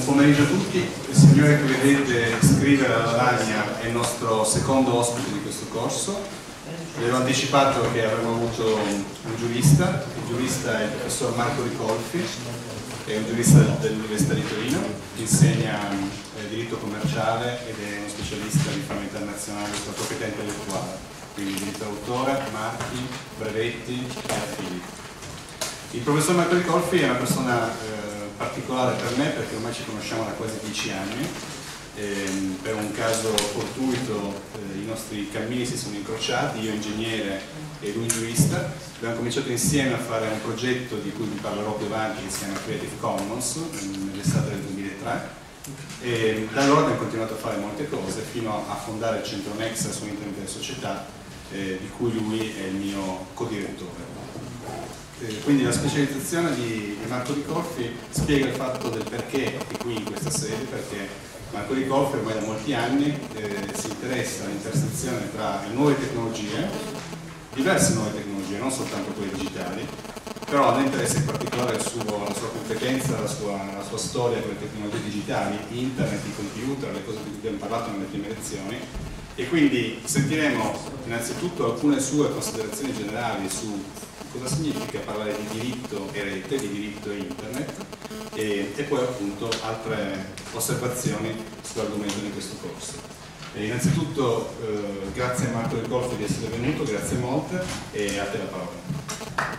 Buon pomeriggio a tutti. Il signore che vedete scrivere alla lavagna è il nostro secondo ospite di questo corso. Vi avevo anticipato che avremmo avuto un giurista. Il giurista è il professor Marco Ricolfi, che è un giurista dell'Università di Torino, insegna diritto commerciale ed è uno specialista di fama internazionale sulla proprietà intellettuale, quindi diritto d'autore, marchi, brevetti e affidi. Il professor Marco Ricolfi è una persona particolare per me perché ormai ci conosciamo da quasi 10 anni. Per un caso fortuito i nostri cammini si sono incrociati, io ingegnere e lui giurista. Abbiamo cominciato insieme a fare un progetto di cui vi parlerò più avanti, che si chiama Creative Commons, nell'estate del 2003, e da allora abbiamo continuato a fare molte cose fino a fondare il centro Nexa su Internet e Società, di cui lui è il mio co-direttore. Quindi la specializzazione di Marco Ricolfi spiega il fatto del perché è qui in questa sede, perché Marco Ricolfi ormai da molti anni si interessa all'intersezione tra le nuove tecnologie, diverse nuove tecnologie, non soltanto quelle digitali, però ne interessa in particolare la sua competenza, la sua storia con le tecnologie digitali, internet, i computer, le cose di cui abbiamo parlato nelle prime lezioni, e quindi sentiremo innanzitutto alcune sue considerazioni generali su cosa significa parlare di diritto e rete, di diritto e internet, e poi appunto altre osservazioni sull'argomento di questo corso. Innanzitutto grazie a Marco Ricolfi di essere venuto, grazie molte, e a te la parola.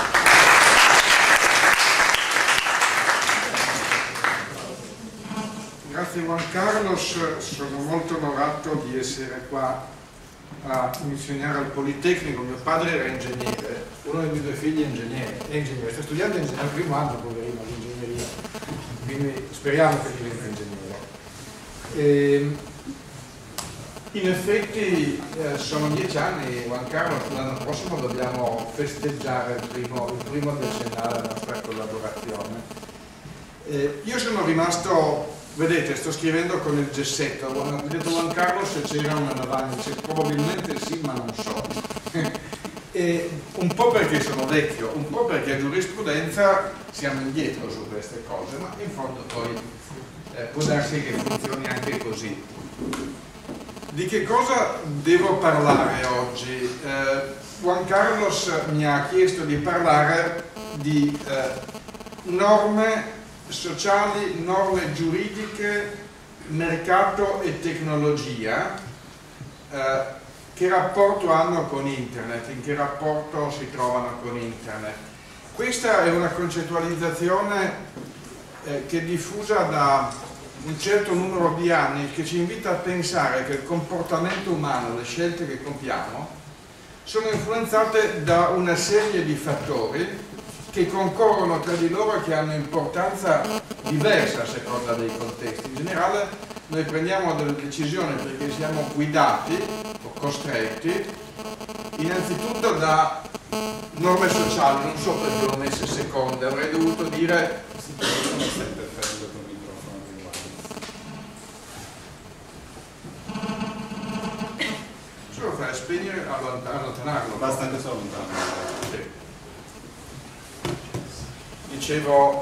Grazie Juan Carlos, sono molto onorato di essere qua a insegnare al Politecnico. Mio padre era ingegnere, uno dei miei due figli è ingegnere, sta studiando al primo anno, poverino, l'ingegneria, quindi speriamo che diventi ingegnere. In effetti sono 10 anni, Juan Carlos, l'anno prossimo dobbiamo festeggiare il primo decennale della nostra collaborazione. Io sono rimasto, vedete, sto scrivendo con il gessetto. Ho detto Juan Carlos se c'era una lavagna, probabilmente sì, ma non so. Un po' perché sono vecchio, un po' perché a giurisprudenza siamo indietro su queste cose, ma in fondo poi può darsi che funzioni anche così. Di che cosa devo parlare oggi? Juan Carlos mi ha chiesto di parlare di norme sociali, norme giuridiche, mercato e tecnologia. Che rapporto hanno con internet? In che rapporto si trovano con internet? Questa è una concettualizzazione che è diffusa da un certo numero di anni, che ci invita a pensare che il comportamento umano, le scelte che compiamo, sono influenzate da una serie di fattori che concorrono tra di loro e che hanno importanza diversa a seconda dei contesti. In generale noi prendiamo delle decisioni perché siamo guidati o costretti innanzitutto da norme sociali. Non so perché l'ho messe seconde, avrei dovuto dire solo fare spegnere, allontanarlo, Basta anche solo allontanarlo. sì. Dicevo,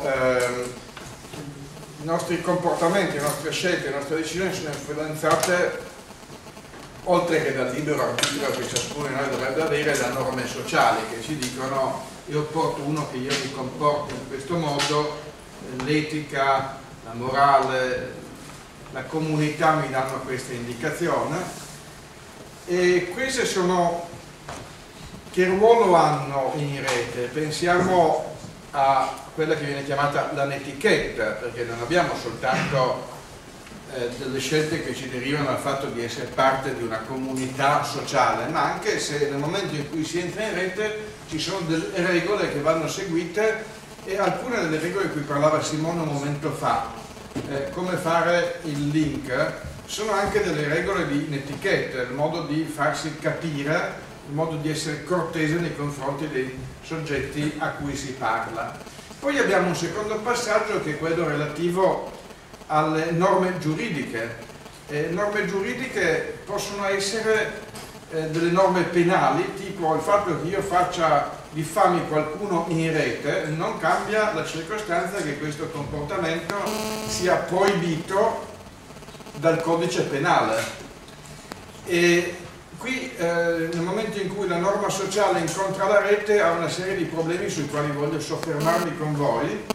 i nostri comportamenti, le nostre scelte, le nostre decisioni sono influenzate, oltre che dal libero arbitrio che ciascuno di noi dovrebbe avere, da norme sociali che ci dicono: è opportuno che io mi comporti in questo modo, l'etica, la morale, la comunità mi danno questa indicazione. E queste sono, che ruolo hanno in rete? Pensiamo a quella che viene chiamata la netiquette, perché non abbiamo soltanto delle scelte che ci derivano dal fatto di essere parte di una comunità sociale, ma anche se nel momento in cui si entra in rete ci sono delle regole che vanno seguite, e alcune delle regole di cui parlava Simone un momento fa, come fare il link, sono anche delle regole di netiquette, il modo di farsi capire, il modo di essere cortese nei confronti dei soggetti a cui si parla. Poi abbiamo un secondo passaggio che è quello relativo alle norme giuridiche. Norme giuridiche possono essere delle norme penali, tipo il fatto che io faccia diffami qualcuno in rete, non cambia la circostanza che questo comportamento sia proibito dal codice penale. E qui nel momento in cui la norma sociale incontra la rete ha una serie di problemi sui quali voglio soffermarmi con voi.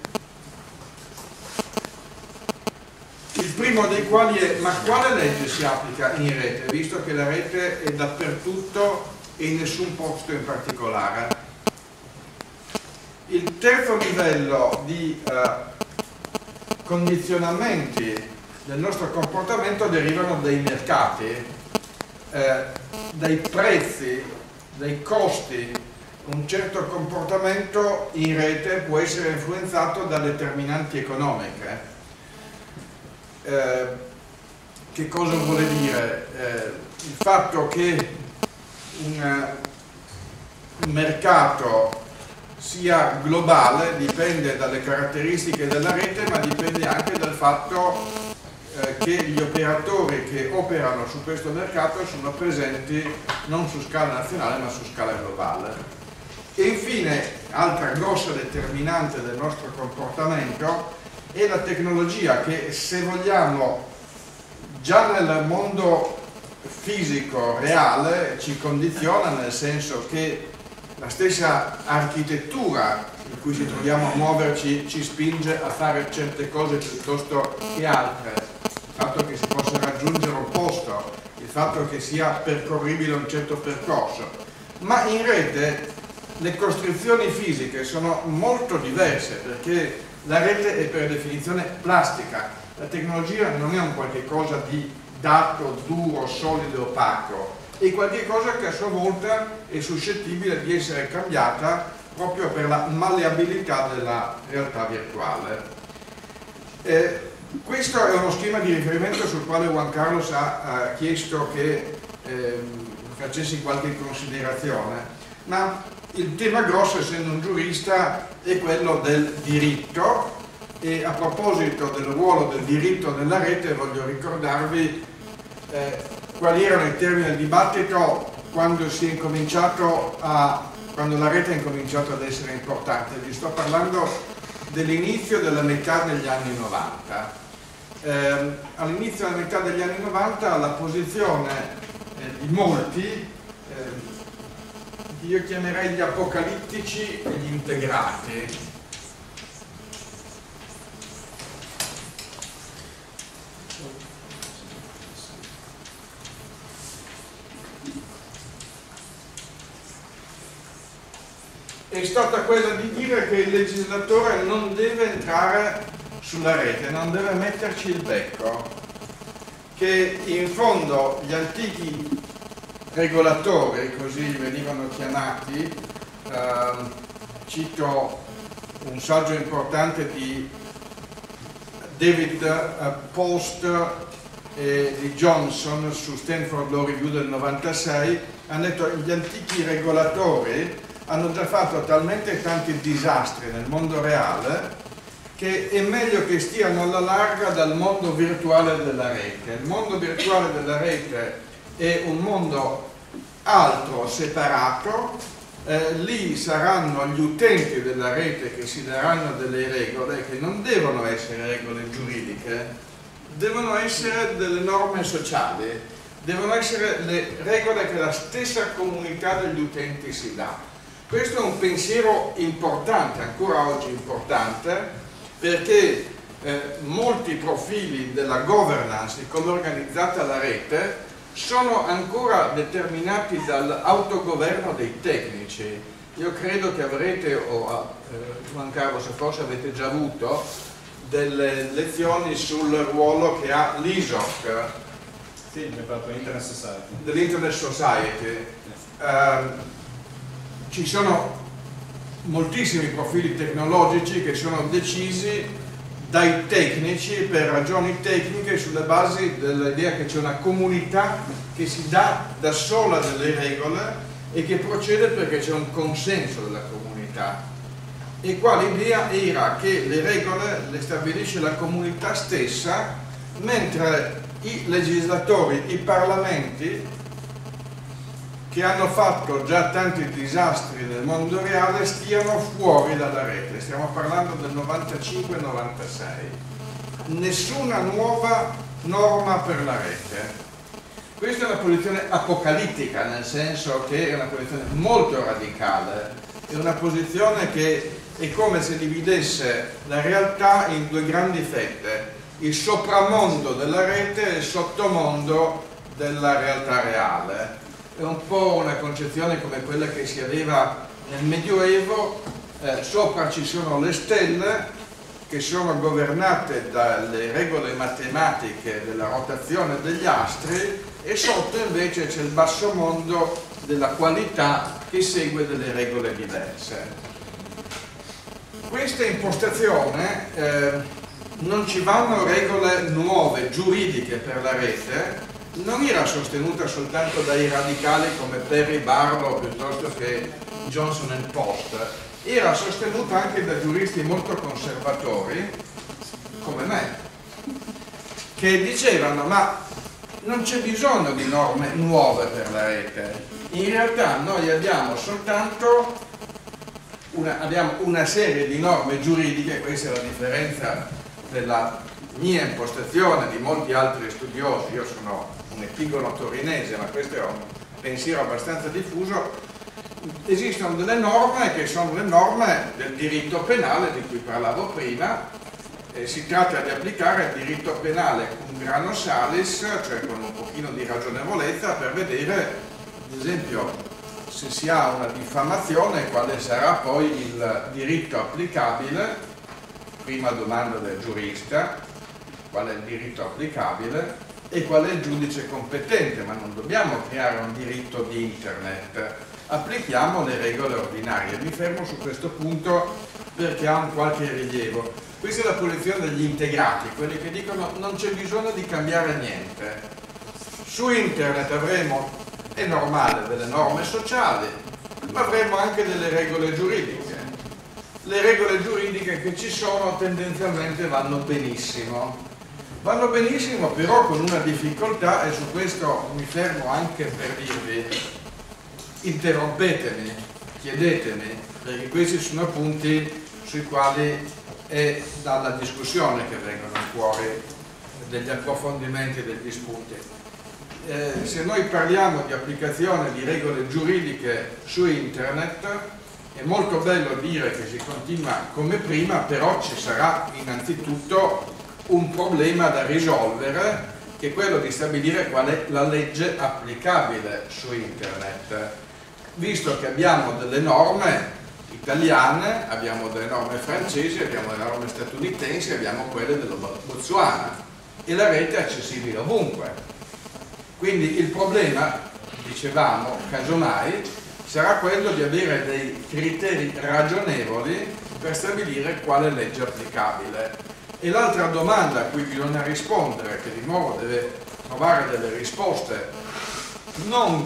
Il primo dei quali è: ma quale legge si applica in rete, visto che la rete è dappertutto e in nessun posto in particolare? Il terzo livello di condizionamenti del nostro comportamento derivano dai mercati, dai prezzi, dai costi. Un certo comportamento in rete può essere influenzato da determinanti economiche. Che cosa vuole dire? Il fatto che un mercato sia globale dipende dalle caratteristiche della rete, ma dipende anche dal fatto che gli operatori che operano su questo mercato sono presenti non su scala nazionale ma su scala globale. E infine, altra grossa determinante del nostro comportamento è la tecnologia, che, se vogliamo, già nel mondo fisico reale ci condiziona, nel senso che la stessa architettura in cui ci troviamo a muoverci ci spinge a fare certe cose piuttosto che altre. Il fatto che si possa raggiungere un posto, il fatto che sia percorribile un certo percorso. Ma in rete le costrizioni fisiche sono molto diverse, perché la rete è per definizione plastica. La tecnologia non è un qualche cosa di dato, duro, solido, opaco, è qualche cosa che a sua volta è suscettibile di essere cambiata proprio per la malleabilità della realtà virtuale. Questo è uno schema di riferimento sul quale Juan Carlos ha chiesto che facessi qualche considerazione, ma il tema grosso, essendo un giurista, è quello del diritto. E a proposito del ruolo del diritto nella rete, voglio ricordarvi quali erano i termini del dibattito quando la rete ha incominciato ad essere importante. Vi sto parlando dell'inizio della metà degli anni 90. All'inizio della metà degli anni 90 la posizione di molti, io chiamerei gli apocalittici e gli integrati, è stata quella di dire che il legislatore non deve entrare sulla rete, non deve metterci il becco, che in fondo gli antichi regolatori, così venivano chiamati, cito un saggio importante di David Post e di Johnson su Stanford Law Review del 96, hanno detto che gli antichi regolatori hanno già fatto talmente tanti disastri nel mondo reale che è meglio che stiano alla larga dal mondo virtuale della rete. Il mondo virtuale della rete è un mondo altro, separato, lì saranno gli utenti della rete che si daranno delle regole che non devono essere regole giuridiche, devono essere delle norme sociali, devono essere le regole che la stessa comunità degli utenti si dà. Questo è un pensiero importante, ancora oggi importante, perché molti profili della governance di come è organizzata la rete sono ancora determinati dall'autogoverno dei tecnici. Io credo che avrete, o Juan Carlos, forse avete già avuto delle lezioni sul ruolo che ha l'ISOC. Sì, mi ha fatto Internet Society. Dell'Internet Society. Ci sono moltissimi profili tecnologici che sono decisi dai tecnici per ragioni tecniche, sulle basi dell'idea che c'è una comunità che si dà da sola delle regole e che procede perché c'è un consenso della comunità. E qua l'idea era che le regole le stabilisce la comunità stessa, mentre i legislatori, i parlamenti, che hanno fatto già tanti disastri nel mondo reale stiano fuori dalla rete. Stiamo parlando del 95-96. Nessuna nuova norma per la rete. Questa è una posizione apocalittica, nel senso che è una posizione molto radicale, è una posizione che è come se dividesse la realtà in due grandi fette, il sopramondo della rete e il sottomondo della realtà reale. È un po' una concezione come quella che si aveva nel Medioevo, sopra ci sono le stelle che sono governate dalle regole matematiche della rotazione degli astri e sotto invece c'è il basso mondo della qualità che segue delle regole diverse. Questa impostazione, non ci vanno regole nuove, giuridiche per la rete, non era sostenuta soltanto dai radicali come Perry Barlow piuttosto che Johnson and Post, era sostenuta anche da giuristi molto conservatori come me, che dicevano ma non c'è bisogno di norme nuove per la rete, in realtà noi abbiamo soltanto una serie di norme giuridiche. Questa è la differenza della mia impostazione, di molti altri studiosi. Io sono un epigono torinese, ma questo è un pensiero abbastanza diffuso. Esistono delle norme che sono le norme del diritto penale di cui parlavo prima. Si tratta di applicare il diritto penale cum grano salis, cioè con un pochino di ragionevolezza, per vedere, ad esempio, se si ha una diffamazione, quale sarà poi il diritto applicabile. Prima domanda del giurista, qual è il diritto applicabile e qual è il giudice competente, ma non dobbiamo creare un diritto di internet, applichiamo le regole ordinarie. Mi fermo su questo punto perché ha un qualche rilievo. Questa è la posizione degli integrati, quelli che dicono non c'è bisogno di cambiare niente. Su internet avremo, è normale, delle norme sociali, ma avremo anche delle regole giuridiche. Le regole giuridiche che ci sono tendenzialmente vanno benissimo. Vanno benissimo però con una difficoltà, e su questo mi fermo anche per dirvi, interrompetemi, chiedetemi, perché questi sono punti sui quali è dalla discussione che vengono fuori degli approfondimenti e degli spunti. Se noi parliamo di applicazione di regole giuridiche su internet, è molto bello dire che si continua come prima, però ci sarà innanzitutto un problema da risolvere, che è quello di stabilire qual è la legge applicabile su internet, visto che abbiamo delle norme italiane, abbiamo delle norme francesi, abbiamo delle norme statunitensi, abbiamo quelle dello Botswana, e la rete è accessibile ovunque. Quindi il problema, dicevamo, casomai, sarà quello di avere dei criteri ragionevoli per stabilire quale legge è applicabile. E l'altra domanda a cui bisogna rispondere, che di nuovo deve trovare delle risposte non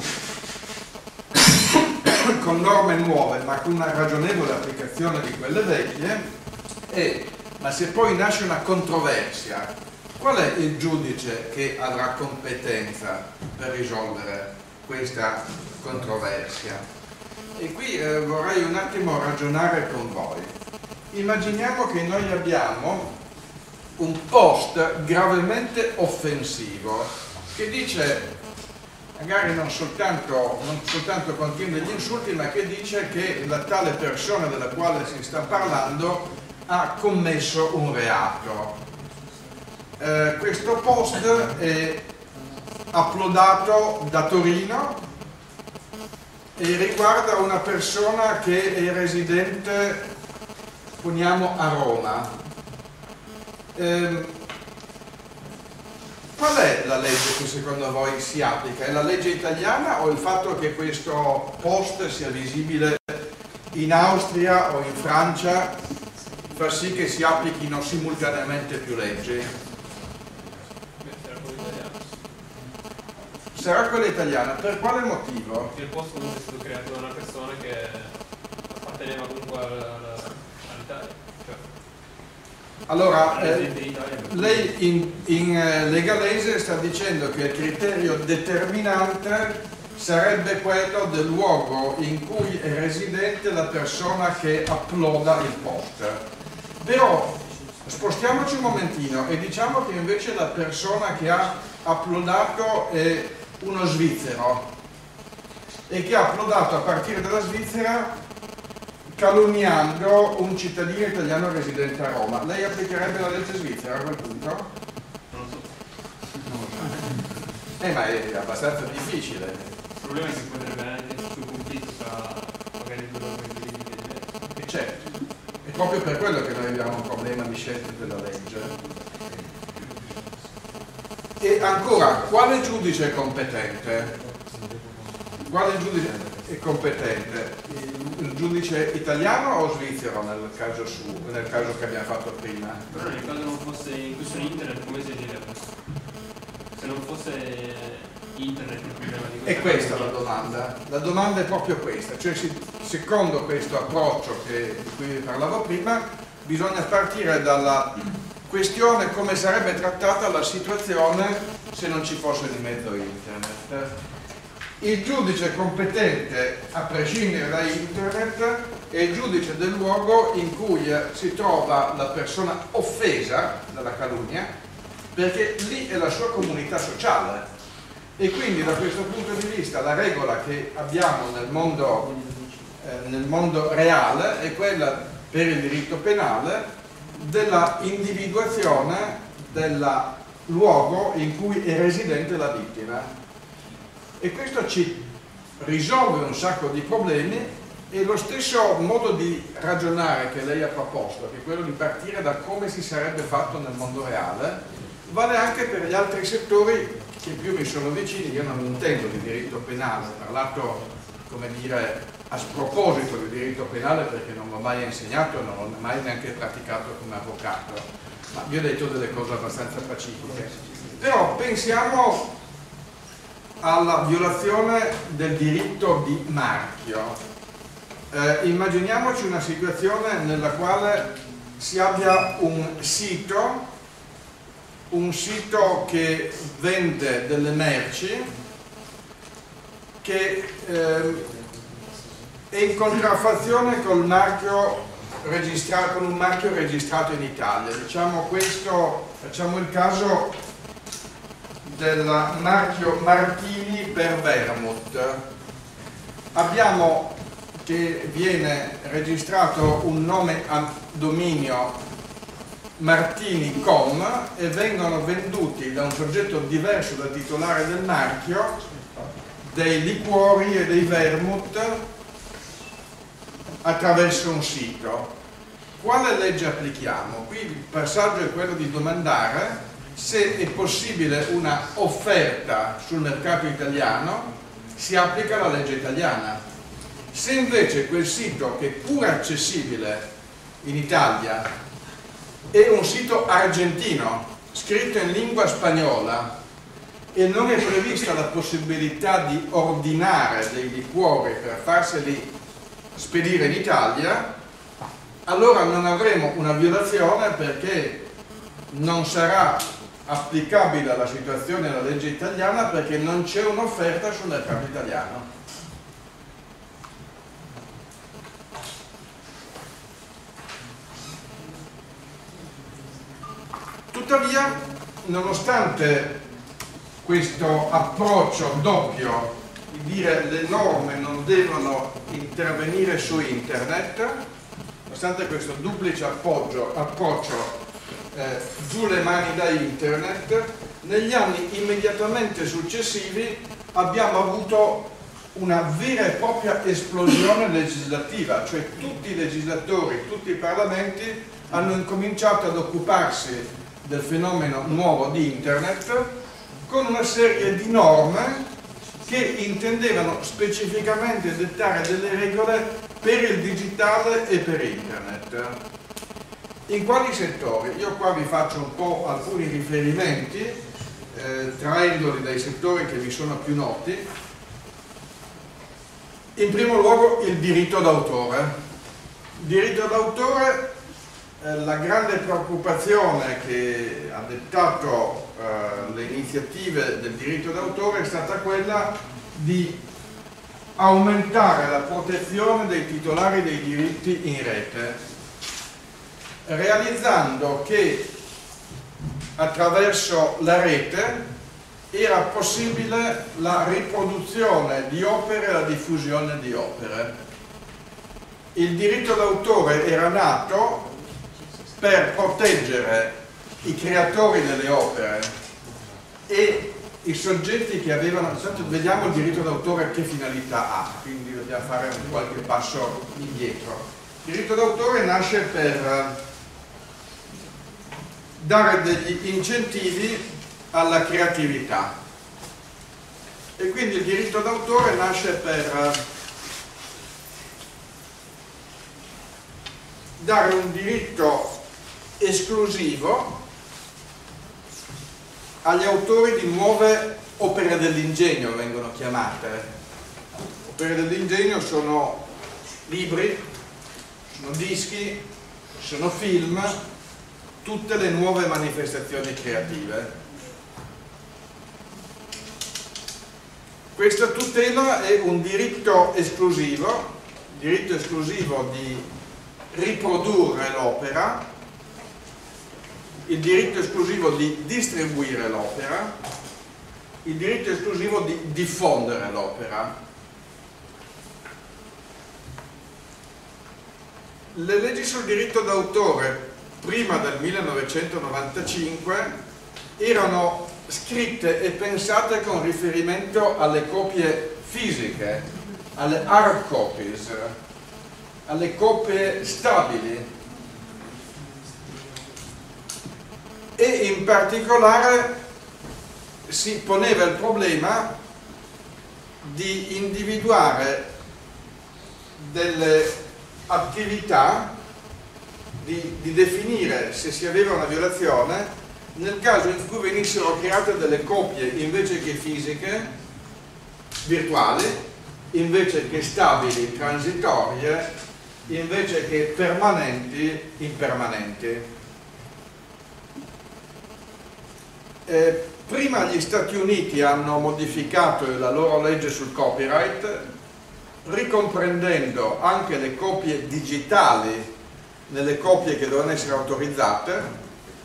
con norme nuove ma con una ragionevole applicazione di quelle vecchie, è: ma se poi nasce una controversia, qual è il giudice che avrà competenza per risolvere questa controversia? E qui vorrei un attimo ragionare con voi. Immaginiamo che noi abbiamo un post gravemente offensivo che dice, magari non soltanto contiene degli insulti, ma che dice che la tale persona della quale si sta parlando ha commesso un reato. Questo post è uploadato da Torino e riguarda una persona che è residente, poniamo, a Roma. Qual è la legge che secondo voi si applica? È la legge italiana o il fatto che questo post sia visibile in Austria o in Francia fa sì che si applichino simultaneamente più leggi? Sarà quella italiana. Per quale motivo? Il post comunque è stato creato da una persona che apparteneva comunque all'Italia. Allora, lei in legalese sta dicendo che il criterio determinante sarebbe quello del luogo in cui è residente la persona che uploada il post. Però spostiamoci un momentino e diciamo che invece la persona che ha uploadato è uno svizzero e che ha uploadato a partire dalla Svizzera calunniando un cittadino italiano residente a Roma. Lei applicherebbe la legge svizzera a quel punto? Non lo so. Ma è abbastanza difficile. Il problema è che potrebbe anche esserci un conflitto tra magari due organi diversi. E certo, è proprio per quello che noi abbiamo un problema di scelta della legge. E ancora, quale giudice è competente? Quale giudice è competente? Il giudice italiano o svizzero nel caso che abbiamo fatto prima? Però nel caso non fosse in questione internet, come si agirebbe? Se non fosse internet il problema di E questa è la domanda. La domanda è proprio questa, cioè secondo questo approccio di cui vi parlavo prima, bisogna partire dalla questione come sarebbe trattata la situazione se non ci fosse di mezzo internet. Il giudice competente, a prescindere da internet, è il giudice del luogo in cui si trova la persona offesa dalla calunnia, perché lì è la sua comunità sociale. E quindi da questo punto di vista la regola che abbiamo nel mondo reale è quella per il diritto penale della individuazione del luogo in cui è residente la vittima. E questo ci risolve un sacco di problemi, e lo stesso modo di ragionare che lei ha proposto, che è quello di partire da come si sarebbe fatto nel mondo reale, vale anche per gli altri settori che più mi sono vicini. Io non intendo di diritto penale, ho parlato, come dire, a sproposito di diritto penale perché non l'ho mai insegnato e non l'ho mai neanche praticato come avvocato, ma vi ho detto delle cose abbastanza pacifiche. Però pensiamo alla violazione del diritto di marchio. Immaginiamoci una situazione nella quale si abbia un sito che vende delle merci che è in contraffazione col marchio registrato, con un marchio registrato in Italia. Diciamo questo, facciamo il caso del marchio Martini per Vermouth. Abbiamo che viene registrato un nome a dominio martini.com e vengono venduti da un soggetto diverso dal titolare del marchio dei liquori e dei vermouth attraverso un sito. Quale legge applichiamo? Qui il passaggio è quello di domandare se è possibile una offerta sul mercato italiano, si applica la legge italiana. Se invece quel sito, che è pure accessibile in Italia, è un sito argentino, scritto in lingua spagnola, e non è prevista la possibilità di ordinare dei liquori per farseli spedire in Italia, allora non avremo una violazione, perché non sarà applicabile la situazione della legge italiana, perché non c'è un'offerta sul mercato italiano. Tuttavia, nonostante questo approccio doppio di dire le norme non devono intervenire su internet, nonostante questo duplice approccio giù le mani da internet, negli anni immediatamente successivi abbiamo avuto una vera e propria esplosione legislativa, cioè tutti i legislatori, tutti i parlamenti hanno incominciato ad occuparsi del fenomeno nuovo di internet con una serie di norme che intendevano specificamente dettare delle regole per il digitale e per internet. In quali settori? Io qua vi faccio un po' alcuni riferimenti, traendoli dai settori che vi sono più noti. In primo luogo il diritto d'autore. Il diritto d'autore, la grande preoccupazione che ha dettato le iniziative del diritto d'autore è stata quella di aumentare la protezione dei titolari dei diritti in rete, realizzando che attraverso la rete era possibile la riproduzione di opere e la diffusione di opere. Il diritto d'autore era nato per proteggere i creatori delle opere e i soggetti che avevano, vediamo il diritto d'autore che finalità ha, quindi dobbiamo fare qualche passo indietro. Il diritto d'autore nasce per dare degli incentivi alla creatività e quindi il diritto d'autore nasce per dare un diritto esclusivo agli autori di nuove opere dell'ingegno, vengono chiamate. Opere dell'ingegno sono libri, sono dischi, sono film, tutte le nuove manifestazioni creative. Questa tutela è un diritto esclusivo di riprodurre l'opera, il diritto esclusivo di distribuire l'opera, il diritto esclusivo di diffondere l'opera. Le leggi sul diritto d'autore prima del 1995 erano scritte e pensate con riferimento alle copie fisiche, alle hard copies, alle copie stabili e in particolare si poneva il problema di individuare delle attività, di definire se si aveva una violazione nel caso in cui venissero create delle copie invece che fisiche, virtuali, invece che stabili, transitorie, invece che permanenti, impermanenti. Prima gli Stati Uniti hanno modificato la loro legge sul copyright ricomprendendo anche le copie digitali nelle copie che dovevano essere autorizzate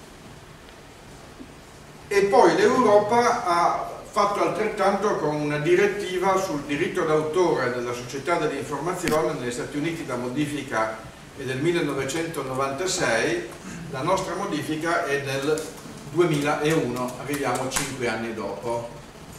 e poi l'Europa ha fatto altrettanto con una direttiva sul diritto d'autore della società dell'informazione. Negli Stati Uniti la modifica è del 1996, la nostra modifica è del 2001, arriviamo 5 anni dopo.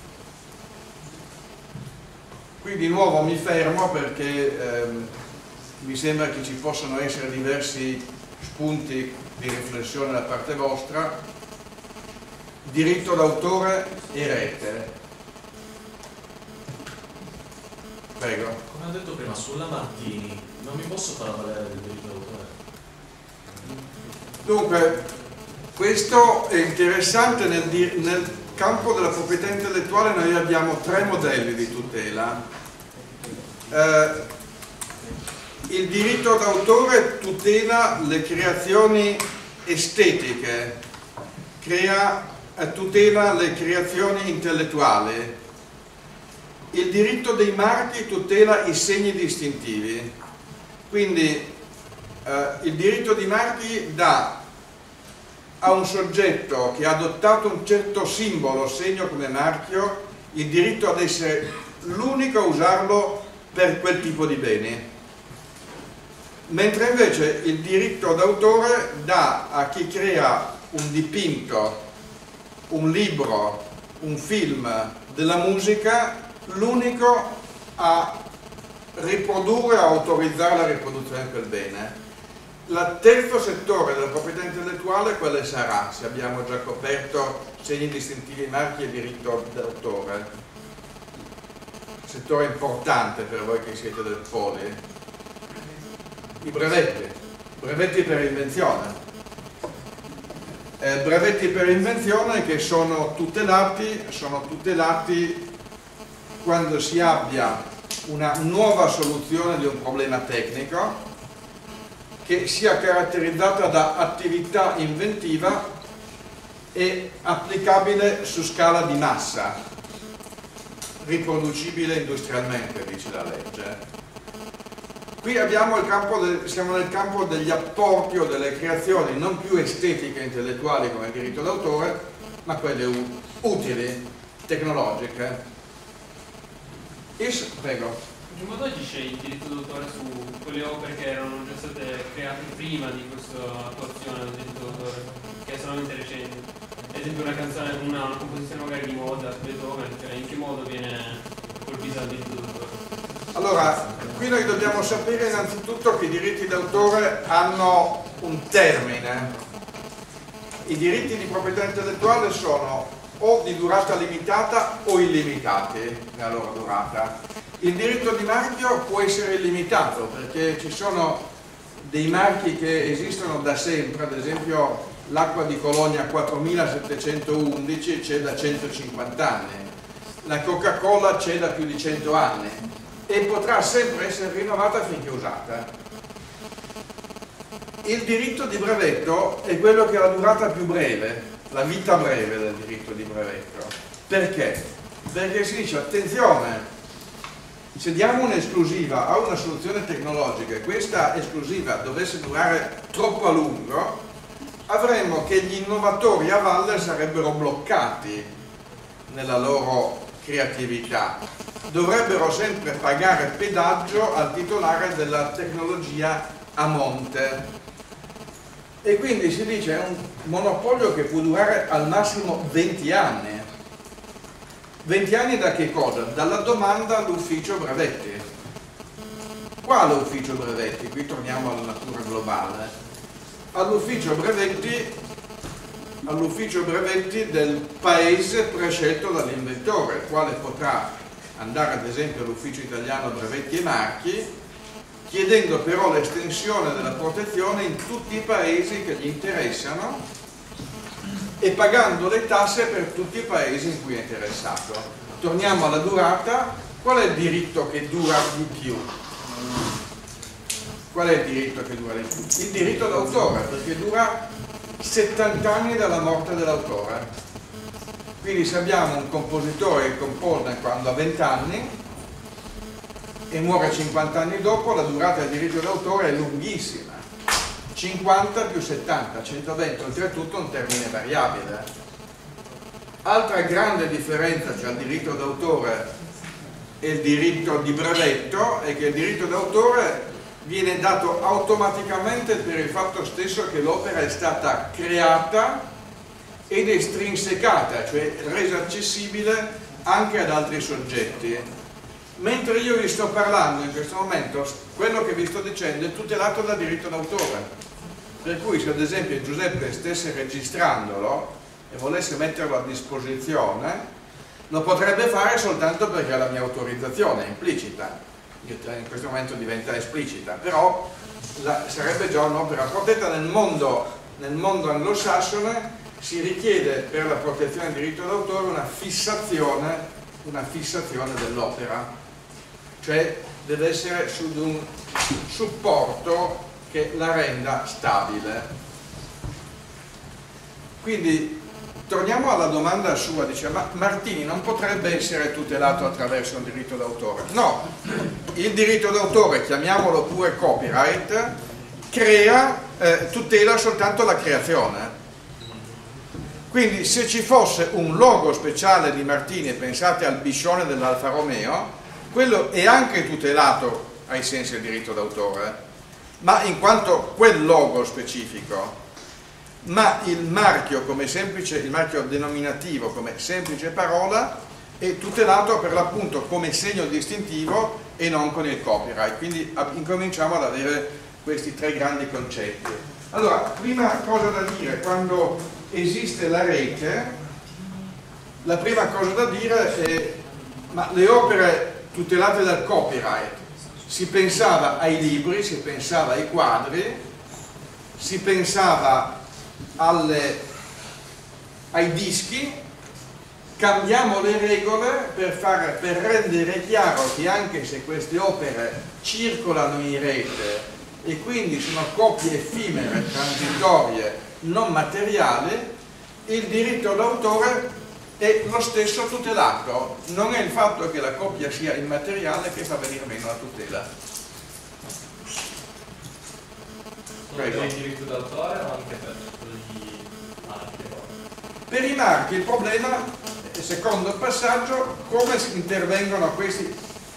Qui di nuovo mi fermo perché mi sembra che ci possano essere diversi spunti di riflessione da parte vostra. Diritto d'autore e rete. Prego. Come ho detto prima, sulla Martini non mi posso far valere del diritto d'autore. Dunque, questo è interessante. Nel campo della proprietà intellettuale noi abbiamo 3 modelli di tutela. Il diritto d'autore tutela le creazioni estetiche, tutela le creazioni intellettuali. Il diritto dei marchi tutela i segni distintivi. Quindi il diritto dei marchi dà a un soggetto che ha adottato un certo simbolo, segno come marchio, il diritto ad essere l'unico a usarlo per quel tipo di beni. Mentre invece il diritto d'autore dà a chi crea un dipinto, un libro, un film, della musica, l'unico a riprodurre, a autorizzare la riproduzione di quel bene. Il terzo settore della proprietà intellettuale quale sarà, se abbiamo già coperto segni distintivi, marchi e diritto d'autore? Settore importante per voi che siete del Poli. I brevetti per invenzione. Brevetti per invenzione che sono tutelati quando si abbia una nuova soluzione di un problema tecnico che sia caratterizzata da attività inventiva e applicabile su scala di massa. riproducibile industrialmente, dice la legge. Qui abbiamo siamo nel campo degli apporti o delle creazioni non più estetiche e intellettuali come il diritto d'autore, ma quelle utili, tecnologiche. Prego. In che modo agisce il diritto d'autore su quelle opere che erano già state create prima di questa attuazione del diritto d'autore, che è solamente recente? Ad esempio una canzone, una composizione magari di Mozart, Beethoven, cioè in che modo viene colpita il diritto d'autore? Allora, qui noi dobbiamo sapere innanzitutto che i diritti d'autore hanno un termine. I diritti di proprietà intellettuale sono o di durata limitata o illimitati nella loro durata. Il diritto di marchio può essere illimitato perché ci sono dei marchi che esistono da sempre, ad esempio l'acqua di Cologna 4711 c'è da 150 anni, la Coca-Cola c'è da più di 100 anni e potrà sempre essere rinnovata finché usata. Il diritto di brevetto è quello che ha la durata più breve, la vita breve del diritto di brevetto. Perché? Perché si dice attenzione, se diamo un'esclusiva a una soluzione tecnologica e questa esclusiva dovesse durare troppo a lungo, avremmo che gli innovatori a valle sarebbero bloccati nella loro creatività, dovrebbero sempre pagare pedaggio al titolare della tecnologia a monte e quindi si dice è un monopolio che può durare al massimo 20 anni. 20 anni da che cosa? Dalla domanda all'ufficio brevetti. Quale ufficio brevetti? Qui torniamo alla natura globale. All'ufficio brevetti del paese prescelto dall'inventore, il quale potrà andare ad esempio all'ufficio italiano brevetti e marchi, chiedendo però l'estensione della protezione in tutti i paesi che gli interessano e pagando le tasse per tutti i paesi in cui è interessato. Torniamo alla durata. Qual è il diritto che dura di più? Qual è il diritto che dura di più? Il diritto d'autore, perché dura 70 anni dalla morte dell'autore. Quindi se abbiamo un compositore che compone quando ha 20 anni e muore 50 anni dopo, la durata del diritto d'autore è lunghissima. 50 più 70, 120, oltretutto un termine variabile. Altra grande differenza tra il diritto d'autore e il diritto di brevetto è che il diritto d'autore viene dato automaticamente per il fatto stesso che l'opera è stata creata ed estrinsecata, cioè resa accessibile anche ad altri soggetti. Mentre io vi sto parlando in questo momento, quello che vi sto dicendo è tutelato dal diritto d'autore. Per cui se ad esempio Giuseppe stesse registrandolo e volesse metterlo a disposizione, lo potrebbe fare soltanto perché ha la mia autorizzazione implicita. In questo momento diventa esplicita, però sarebbe già un'opera protetta. Nel mondo anglosassone si richiede per la protezione del diritto d'autore una fissazione dell'opera, cioè deve essere su di un supporto che la renda stabile. Quindi torniamo alla domanda sua, dice ma Martini non potrebbe essere tutelato attraverso un diritto d'autore? No, il diritto d'autore, chiamiamolo pure copyright, tutela soltanto la creazione. Quindi se ci fosse un logo speciale di Martini, pensate al biscione dell'Alfa Romeo, quello è anche tutelato ai sensi del diritto d'autore, ma in quanto quel logo specifico, ma il marchio come semplice, il marchio denominativo come semplice parola è tutelato per l'appunto come segno distintivo e non con il copyright. Quindi incominciamo ad avere questi tre grandi concetti. Allora, prima cosa da dire, quando esiste la rete, la prima cosa da dire è ma le opere tutelate dal copyright, si pensava ai libri, si pensava ai quadri, si pensava ai dischi, cambiamo le regole per rendere chiaro che anche se queste opere circolano in rete e quindi sono copie effimere, transitorie, non materiali, il diritto d'autore è lo stesso tutelato, non è il fatto che la copia sia immateriale che fa venire meno la tutela. Per il diritto d'autore o anche per gli marchi? Per i marchi il problema, secondo passaggio, come intervengono questi?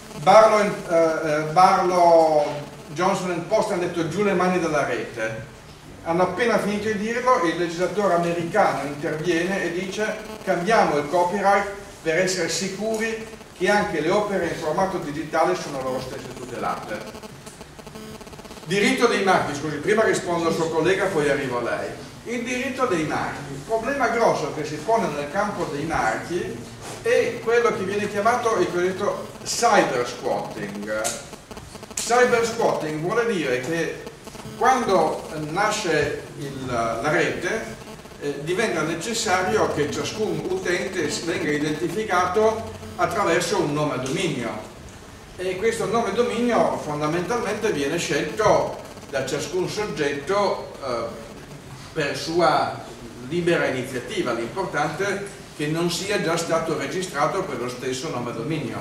Barlow, Johnson & Post hanno detto giù le mani dalla rete. Hanno appena finito di dirlo, il legislatore americano interviene e dice cambiamo il copyright per essere sicuri che anche le opere in formato digitale sono loro stesse tutelate. Diritto dei marchi, scusi, prima rispondo al suo collega, poi arrivo a lei. Il diritto dei marchi, il problema grosso che si pone nel campo dei marchi è quello che viene chiamato il cosiddetto cyber squatting. Cyber squatting vuole dire che quando nasce la rete diventa necessario che ciascun utente venga identificato attraverso un nome a dominio. E questo nome dominio fondamentalmente viene scelto da ciascun soggetto per sua libera iniziativa. L'importante è che non sia già stato registrato per lo stesso nome dominio.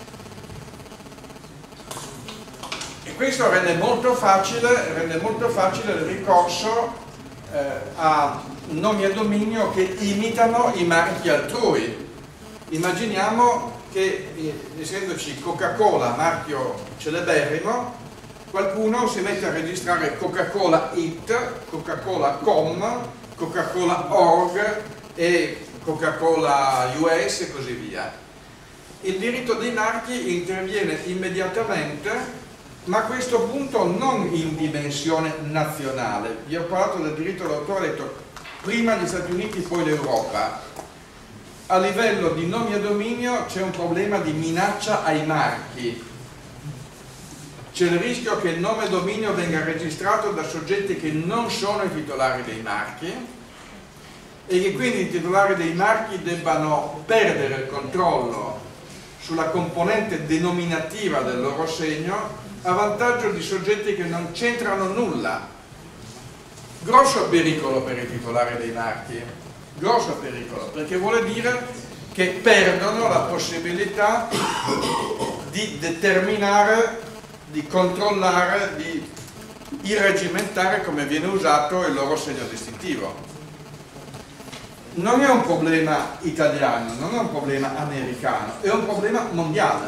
E questo rende molto facile il ricorso a nomi a dominio che imitano i marchi altrui. Immaginiamo che essendoci Coca-Cola, marchio celeberrimo, qualcuno si mette a registrare Coca-Cola It, Coca-Cola.com, Coca-Cola.org e Coca-Cola US e così via. Il diritto dei marchi interviene immediatamente, ma a questo punto non in dimensione nazionale. Vi ho parlato del diritto d'autore, ho detto prima gli Stati Uniti, poi l'Europa. A livello di nomi a dominio c'è un problema di minaccia ai marchi. C'è il rischio che il nome a dominio venga registrato da soggetti che non sono i titolari dei marchi e che quindi i titolari dei marchi debbano perdere il controllo sulla componente denominativa del loro segno a vantaggio di soggetti che non c'entrano nulla. Grosso pericolo per i titolari dei marchi. Grosso pericolo, perché vuole dire che perdono la possibilità di determinare, di controllare, di irreggimentare come viene usato il loro segno distintivo. Non è un problema italiano, non è un problema americano, è un problema mondiale.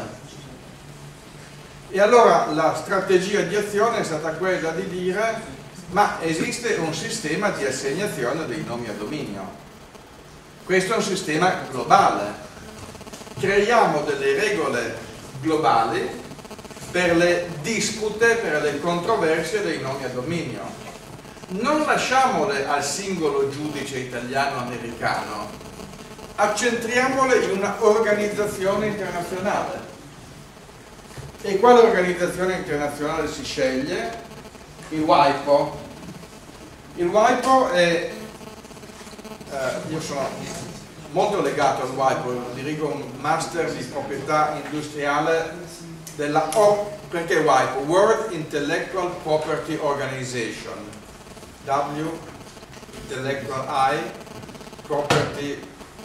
E allora la strategia di azione è stata quella di dire: ma esiste un sistema di assegnazione dei nomi a dominio. Questo è un sistema globale. Creiamo delle regole globali per le dispute, per le controversie dei nomi a dominio. Non lasciamole al singolo giudice italiano-americano, accentriamole in una organizzazione internazionale. E quale organizzazione internazionale si sceglie? Il WIPO. Il WIPO è... io sono molto legato al WIPO, dirigo un master di proprietà industriale della perché WIPO? World Intellectual Property Organization, W, Intellectual I, Property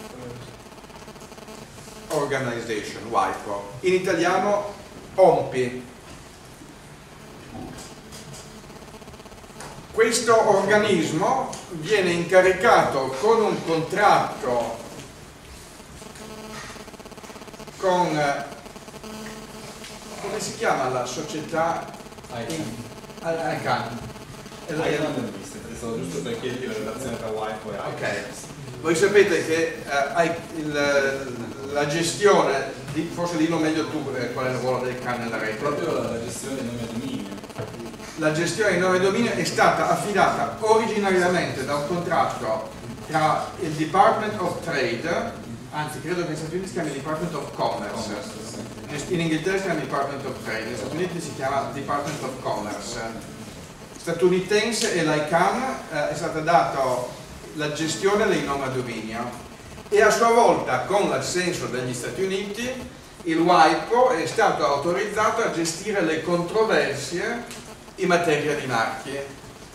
Organization, WIPO. In italiano OMPI. Questo organismo viene incaricato con un contratto con, come si chiama la società? ICANN. Stavo giusto per chiederti la relazione tra WIPO e ICANN. Ok, voi sapete che la gestione, forse dillo meglio tu qual è il ruolo del ICANN nella rete. Proprio la gestione dei nomi a dominio. La gestione dei nomi a dominio è stata affidata originariamente da un contratto tra il Department of Trade, anzi credo che negli Stati Uniti si chiami Department of Commerce, in Inghilterra si chiama Department of Trade, negli Stati Uniti si chiama Department of Commerce statunitense, e l'ICANN è stata data la gestione dei nomi a dominio, e a sua volta con l'assenso degli Stati Uniti il WIPO è stato autorizzato a gestire le controversie in materia di marchi,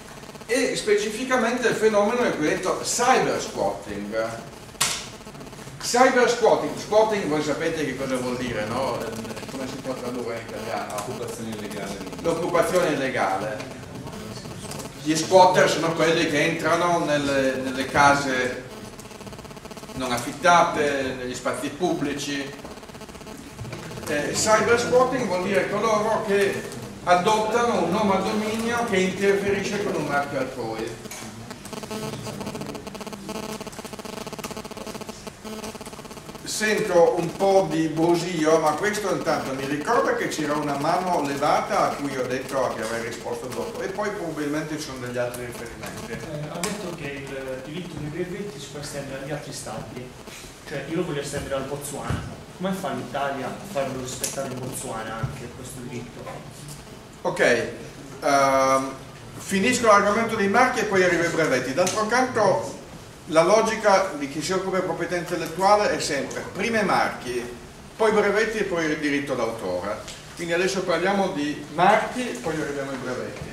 e specificamente il fenomeno è quello cyber squatting. Cyber squatting, squatting voi sapete che cosa vuol dire, no? Come si può tradurre in italiano? L'occupazione illegale. L'occupazione illegale. Gli squatter sono quelli che entrano nelle case non affittate, negli spazi pubblici. Cyber squatting vuol dire coloro che adottano un nome a dominio che interferisce con un marchio altrui. Sento un po' di brusio, ma questo intanto mi ricorda che c'era una mano levata a cui ho detto che avrei risposto dopo, e poi probabilmente ci sono degli altri riferimenti. Ha detto che il diritto dei brevetti si può estendere agli altri stati, cioè io lo voglio estendere al Botswana. Come fa l'Italia a farlo rispettare in Botswana anche questo diritto? Ok, finisco l'argomento dei marchi e poi arrivo ai brevetti. D'altro canto la logica di chi si occupa di proprietà intellettuale è sempre prima i marchi, poi i brevetti e poi il diritto d'autore. Quindi adesso parliamo di marchi, poi arriviamo ai brevetti.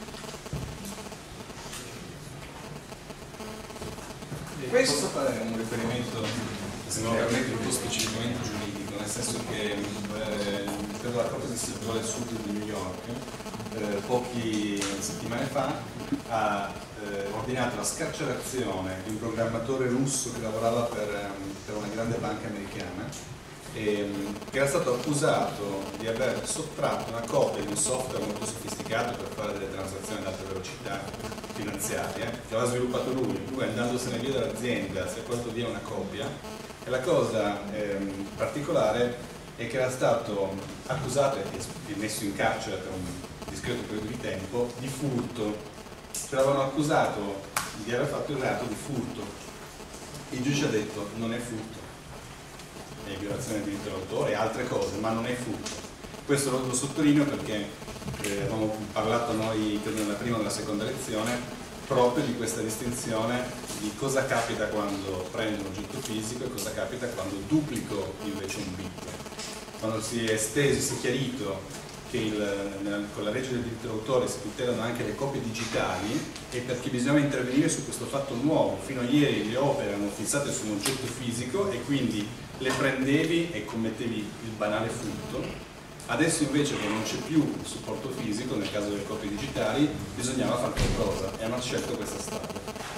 Posso fare un riferimento, se me lo permette, un po' specificamente giuridico, nel senso che credo la Corte distrettuale Sud di New York poche settimane fa ha ordinato la scarcerazione di un programmatore russo che lavorava per una grande banca americana che era stato accusato di aver sottratto una copia di un software molto sofisticato per fare delle transazioni ad alta velocità finanziarie che aveva sviluppato lui. Lui, andandosene via dall'azienda, si è portato via una copia, e la cosa particolare è che era stato accusato e messo in carcere per un discreto periodo di tempo di furto. Cioè l'avevano accusato di aver fatto il reato di furto. Il giudice ha detto non è furto, è violazione del diritto d'autore e altre cose, ma non è furto. Questo lo sottolineo perché abbiamo parlato noi nella prima e nella seconda lezione proprio di questa distinzione di cosa capita quando prendo un oggetto fisico e cosa capita quando duplico invece un bit. Quando si è esteso, si è chiarito che con la legge del diritto d'autore si tutelano anche le copie digitali, e perché bisogna intervenire su questo fatto nuovo. Fino a ieri le opere erano fissate su un oggetto fisico e quindi le prendevi e commettevi il banale furto. Adesso invece che non c'è più il supporto fisico, nel caso delle copie digitali, bisognava fare qualcosa e hanno scelto questa strada.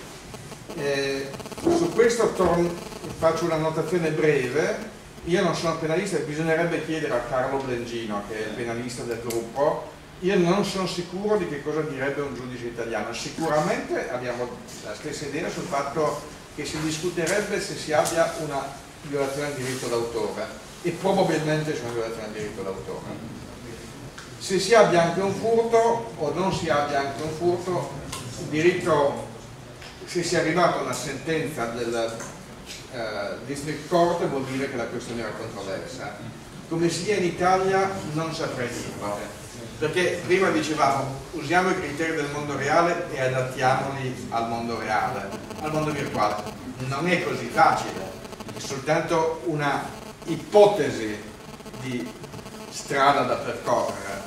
Su questo faccio una notazione breve. Io non sono penalista, bisognerebbe chiedere a Carlo Blengino, che è il penalista del gruppo. Io non sono sicuro di che cosa direbbe un giudice italiano. Sicuramente abbiamo la stessa idea sul fatto che si discuterebbe se si abbia una violazione del diritto d'autore, e probabilmente c'è una violazione del diritto d'autore. Se si abbia anche un furto o non si abbia anche un furto, il diritto, se si è arrivato a una sentenza del District Court, vuol dire che la questione era controversa. Come sia in Italia non saprei dirlo, perché prima dicevamo usiamo i criteri del mondo reale e adattiamoli al mondo reale, al mondo virtuale. Non è così facile, è soltanto una ipotesi di strada da percorrere.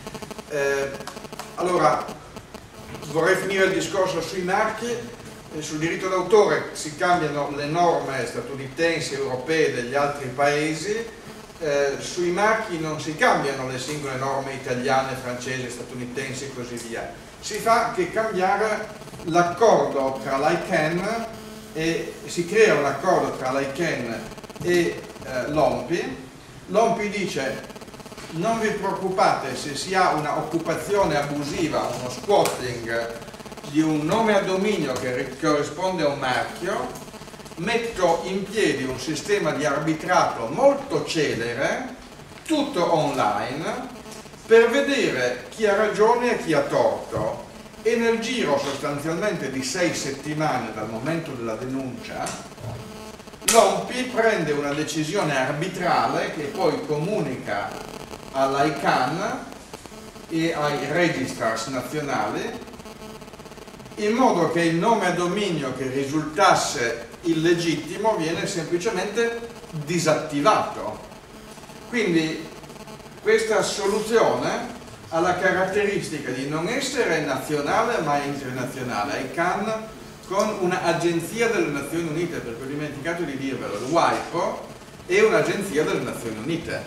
Allora vorrei finire il discorso sui marchi. Sul diritto d'autore si cambiano le norme statunitensi, europee, degli altri paesi. Sui marchi non si cambiano le singole norme italiane, francesi, statunitensi e così via. Si fa che cambiare l'accordo tra l'ICANN, e si crea un accordo tra l'ICANN e l'OMPI. L'OMPI dice: non vi preoccupate se si ha una occupazione abusiva, uno squatting di un nome a dominio che corrisponde a un marchio, metto in piedi un sistema di arbitrato molto celere, tutto online, per vedere chi ha ragione e chi ha torto, e nel giro sostanzialmente di 6 settimane dal momento della denuncia l'OMPI prende una decisione arbitrale che poi comunica all'ICANN e ai registrars nazionali, in modo che il nome a dominio che risultasse illegittimo viene semplicemente disattivato. Quindi questa soluzione ha la caratteristica di non essere nazionale ma internazionale. ICANN con un'agenzia delle Nazioni Unite, perché ho dimenticato di dirvelo, il WIPO è un'agenzia delle Nazioni Unite.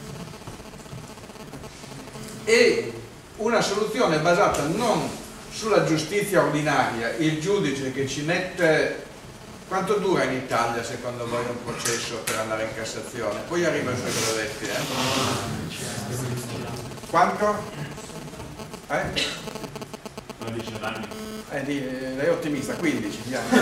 E una soluzione basata non sulla giustizia ordinaria, il giudice che ci mette... Quanto dura in Italia secondo voi un processo per andare in Cassazione? Poi arriva sui brevetti, Quanto? 12 anni. Lei è ottimista, 15.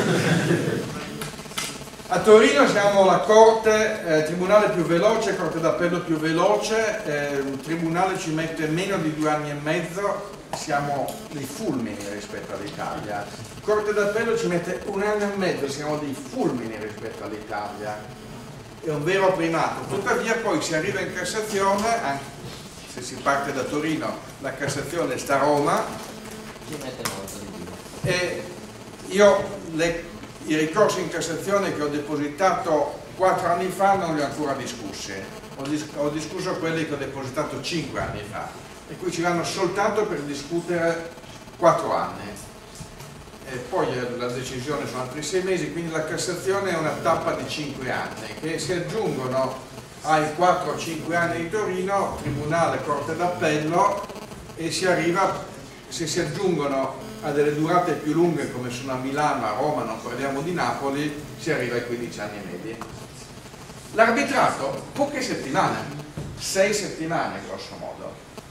A Torino siamo la corte, tribunale più veloce, corte d'appello più veloce, il tribunale ci mette meno di 2 anni e mezzo, siamo dei fulmini rispetto all'Italia. Corte d'appello ci mette 1 anno e mezzo, siamo dei fulmini rispetto all'Italia. È un vero primato. Tuttavia poi si arriva in Cassazione, anche se si parte da Torino, la Cassazione sta a Roma. Ci mette molto di più. E io i ricorsi in Cassazione che ho depositato 4 anni fa non li ho ancora discussi. Ho discusso quelli che ho depositato 5 anni fa. E qui ci vanno soltanto per discutere 4 anni. E poi la decisione sono altri 6 mesi, quindi la Cassazione è una tappa di 5 anni che si aggiungono ai 4-5 anni di Torino, Tribunale, Corte d'Appello, e si arriva, se si aggiungono a delle durate più lunghe come sono a Milano, a Roma, non parliamo di Napoli, si arriva ai 15 anni medi. L'arbitrato, poche settimane, 6 settimane grosso modo.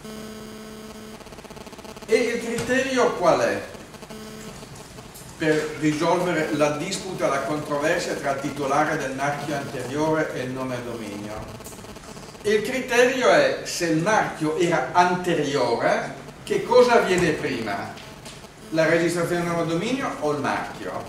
E il criterio qual è per risolvere la disputa, la controversia tra il titolare del marchio anteriore e il nome e dominio? Il criterio è se il marchio era anteriore, che cosa avviene prima? La registrazione del nome e dominio o il marchio?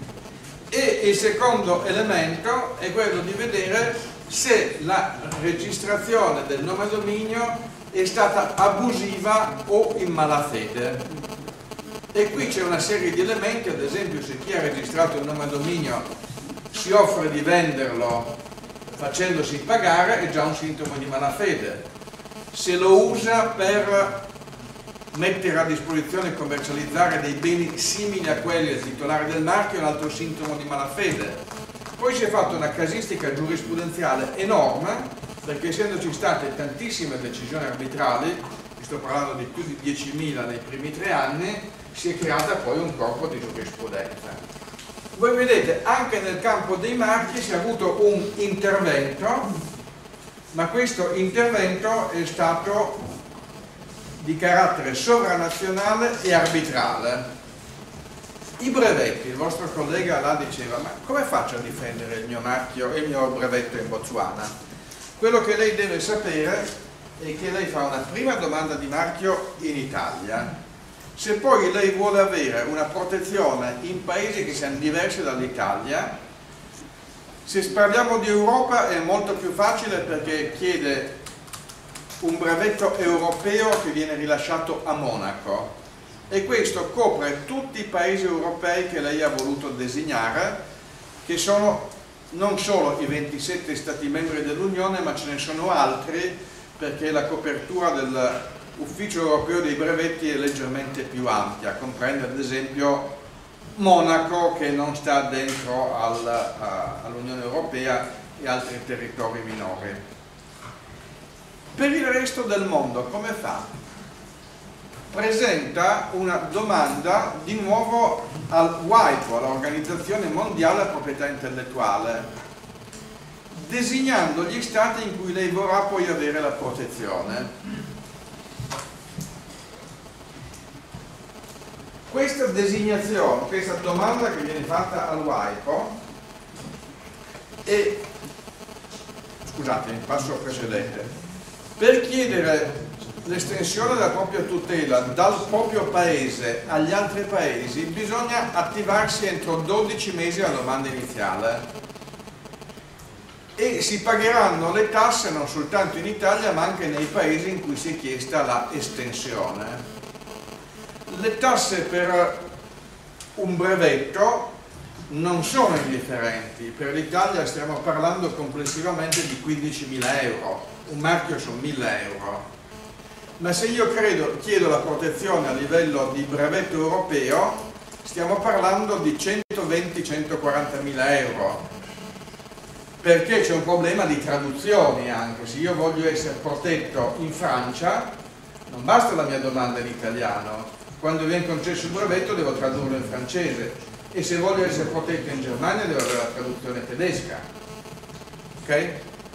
E il secondo elemento è quello di vedere se la registrazione del nome e dominio è stata abusiva o in malafede. E qui c'è una serie di elementi, ad esempio se chi ha registrato il nome e dominio si offre di venderlo facendosi pagare è già un sintomo di malafede. Se lo usa per mettere a disposizione e commercializzare dei beni simili a quelli del titolare del marchio è un altro sintomo di malafede. Poi si è fatta una casistica giurisprudenziale enorme, perché essendoci state tantissime decisioni arbitrali, sto parlando di più di 10.000 nei primi 3 anni, si è creata poi un corpo di giurisprudenza. Voi vedete, anche nel campo dei marchi si è avuto un intervento, ma questo intervento è stato di carattere sovranazionale e arbitrale. I brevetti, il vostro collega là diceva, ma come faccio a difendere il mio marchio e il mio brevetto in Botswana? Quello che lei deve sapere è che lei fa una prima domanda di marchio in Italia. Se poi lei vuole avere una protezione in paesi che siano diversi dall'Italia, se parliamo di Europa è molto più facile perché chiede un brevetto europeo che viene rilasciato a Monaco e questo copre tutti i paesi europei che lei ha voluto designare, che sono non solo i 27 Stati membri dell'Unione, ma ce ne sono altri perché la copertura dell'Ufficio Europeo dei Brevetti è leggermente più ampia, comprende ad esempio Monaco che non sta dentro all'Unione Europea e altri territori minori. Per il resto del mondo come fa? Presenta una domanda di nuovo al WIPO, all'Organizzazione Mondiale della Proprietà Intellettuale, designando gli stati in cui lei vorrà poi avere la protezione. Questa designazione, questa domanda che viene fatta al WIPO è, scusatemi, passo al precedente, per chiedere l'estensione della propria tutela dal proprio paese agli altri paesi bisogna attivarsi entro 12 mesi alla domanda iniziale e si pagheranno le tasse non soltanto in Italia ma anche nei paesi in cui si è chiesta la estensione. Le tasse per un brevetto non sono indifferenti, per l'Italia stiamo parlando complessivamente di 15.000 euro, un marchio sono 1.000 euro. Ma se io chiedo la protezione a livello di brevetto europeo, stiamo parlando di 120-140.000 euro, perché c'è un problema di traduzioni anche. Se io voglio essere protetto in Francia, non basta la mia domanda in italiano, quando viene concesso il brevetto devo tradurlo in francese, e se voglio essere protetto in Germania devo avere la traduzione tedesca, ok?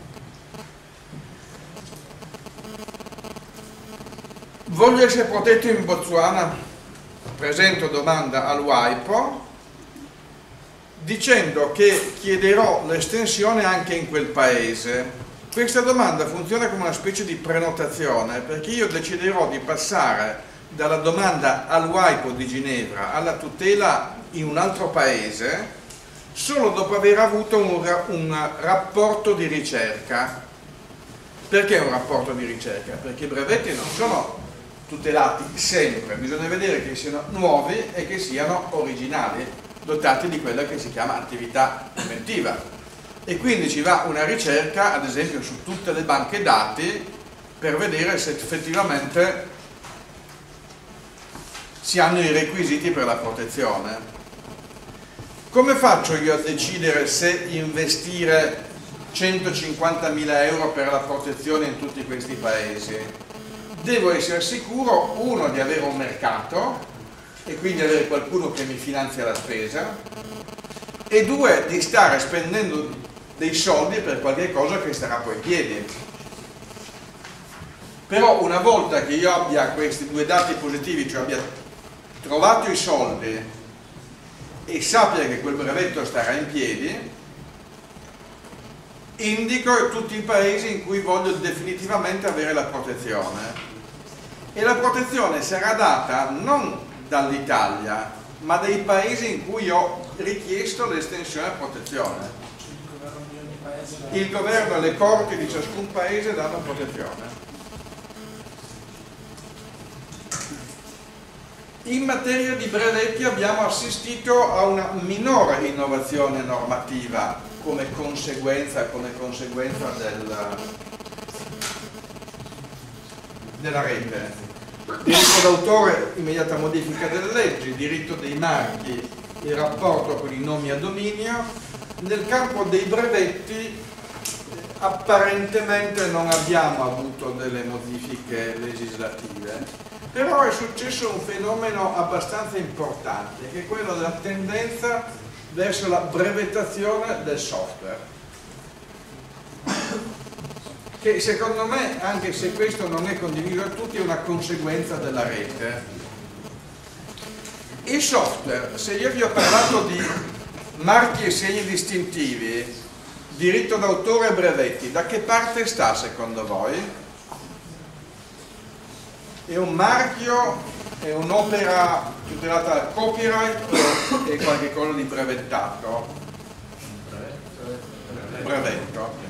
Voglio essere protetto in Botswana, presento domanda al WIPO dicendo che chiederò l'estensione anche in quel paese. Questa domanda funziona come una specie di prenotazione, perché io deciderò di passare dalla domanda al WIPO di Ginevra alla tutela in un altro paese solo dopo aver avuto un rapporto di ricerca. Perché un rapporto di ricerca? Perché i brevetti non sono tutelati sempre, bisogna vedere che siano nuovi e che siano originali, dotati di quella che si chiama attività inventiva, e quindi ci va una ricerca ad esempio su tutte le banche dati per vedere se effettivamente si hanno i requisiti per la protezione. Come faccio io a decidere se investire 150.000 euro per la protezione in tutti questi paesi? Devo essere sicuro, uno, di avere un mercato e quindi avere qualcuno che mi finanzia la spesa, e due, di stare spendendo dei soldi per qualche cosa che starà poi in piedi. Però una volta che io abbia questi due dati positivi, cioè abbia trovato i soldi e sappia che quel brevetto starà in piedi, indico tutti i paesi in cui voglio definitivamente avere la protezione, e la protezione sarà data non dall'Italia ma dai paesi in cui ho richiesto l'estensione a protezione. Il governo e le corti di ciascun paese danno protezione. In materia di brevetti abbiamo assistito a una minore innovazione normativa come conseguenza della rete. Diritto d'autore, immediata modifica delle leggi, diritto dei marchi, il rapporto con i nomi a dominio. Nel campo dei brevetti apparentemente non abbiamo avuto delle modifiche legislative, però è successo un fenomeno abbastanza importante, che è quello della tendenza verso la brevettazione del software, che secondo me, anche se questo non è condiviso da tutti, è una conseguenza della rete. Il software, se io vi ho parlato di marchi e segni distintivi, diritto d'autore e brevetti, da che parte sta secondo voi? È un marchio, è un'opera tutelata dal copyright o è qualche cosa di brevettato? Brevetto.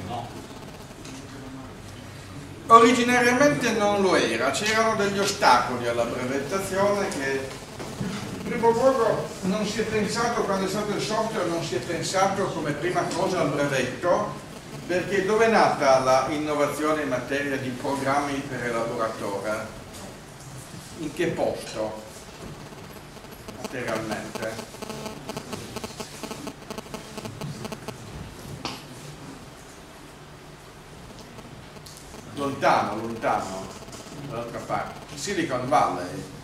Originariamente non lo era, c'erano degli ostacoli alla brevettazione che in primo luogo non si è pensato, quando è stato il software non si è pensato come prima cosa al brevetto, perché dove è nata l'innovazione in materia di programmi per elaboratore? In che posto materialmente? Lontano, dall'altra parte. Silicon Valley,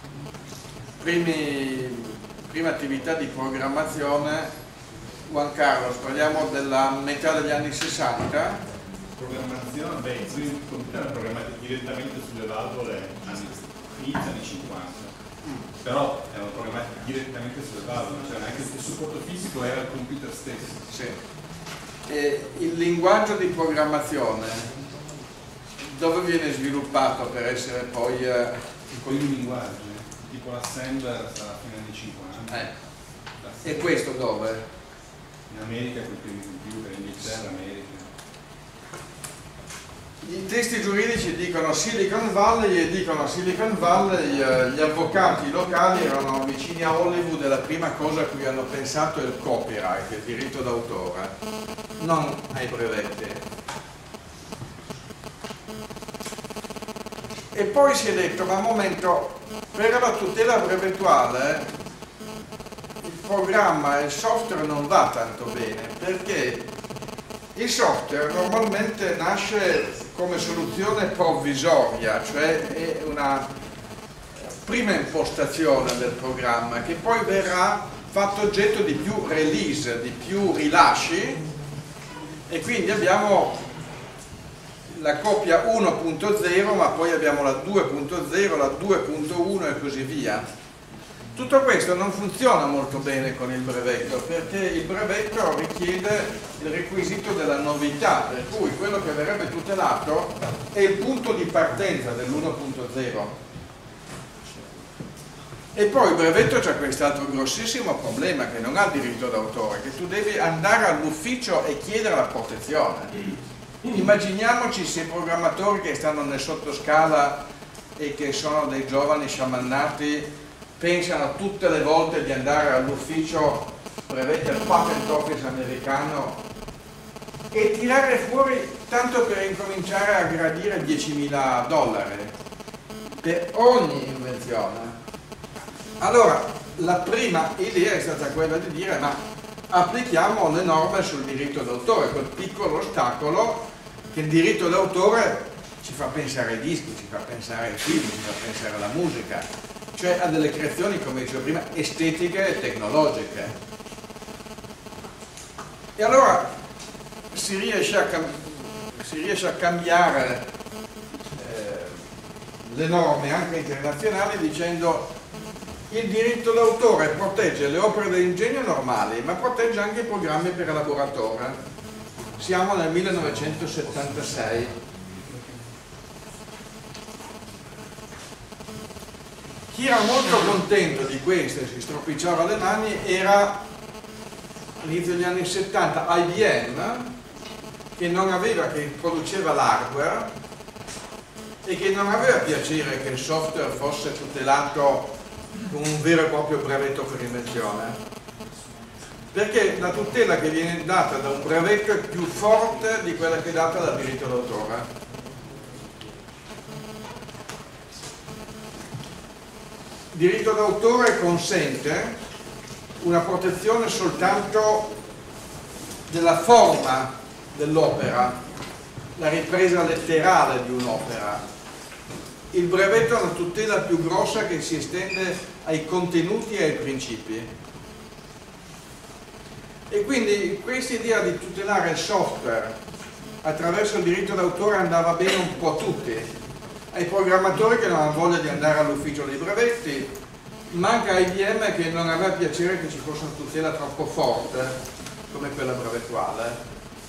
prima attività di programmazione. Juan Carlos, parliamo della metà degli anni 60. Programmazione, beh, i primi computer erano programmati direttamente sulle valvole inizio anni 50, però erano programmati direttamente sulle valvole, cioè anche il supporto fisico era il computer stesso. Sì. E il linguaggio di programmazione dove viene sviluppato per essere poi con i linguaggi, tipo l'assembler alla fine anni 50. E questo dove? In America con i primi computer, in Inghilterra, America. I testi giuridici dicono Silicon Valley e dicono Silicon Valley, gli avvocati locali erano vicini a Hollywood e la prima cosa a cui hanno pensato è il copyright, il diritto d'autore, non ai brevetti. E poi si è detto, ma un momento, per la tutela brevettuale programma e il software non va tanto bene, perché il software normalmente nasce come soluzione provvisoria, cioè è una prima impostazione del programma che poi verrà fatto oggetto di più release, di più rilasci, e quindi abbiamo la copia 1.0, ma poi abbiamo la 2.0, la 2.1 e così via. Tutto questo non funziona molto bene con il brevetto, perché il brevetto richiede il requisito della novità, per cui quello che verrebbe tutelato è il punto di partenza dell'1.0. E poi il brevetto c'è quest'altro grossissimo problema, che non ha diritto d'autore, che tu devi andare all'ufficio e chiedere la protezione. Immaginiamoci se i programmatori che stanno nel sottoscala e che sono dei giovani sciamannati pensano tutte le volte di andare all'ufficio brevetti al patent office americano e tirare fuori, tanto per incominciare a gradire $10.000 per ogni invenzione. Allora, la prima idea è stata quella di dire: ma applichiamo le norme sul diritto d'autore, quel piccolo ostacolo che il diritto d'autore ci fa pensare ai dischi, ci fa pensare ai film, ci fa pensare alla musica, cioè a delle creazioni, come dicevo prima, estetiche e tecnologiche. E allora si riesce a cambiare le norme anche internazionali dicendo: il diritto d'autore protegge le opere dell'ingegno normali, ma protegge anche i programmi per elaboratore. Siamo nel 1976. Chi era molto contento di questo e si stropicciava le mani era, all'inizio degli anni 70, IBM, che produceva l'hardware e che non aveva piacere che il software fosse tutelato con un vero e proprio brevetto per invenzione, perché la tutela che viene data da un brevetto è più forte di quella che è data dal diritto d'autore. Il diritto d'autore consente una protezione soltanto della forma dell'opera, la ripresa letterale di un'opera. Il brevetto è una tutela più grossa che si estende ai contenuti e ai principi. E quindi questa idea di tutelare il software attraverso il diritto d'autore andava bene un po' a tutti. Ai programmatori che non hanno voglia di andare all'ufficio dei brevetti, ma anche a IBM che non aveva piacere che ci fosse una tutela troppo forte come quella brevettuale.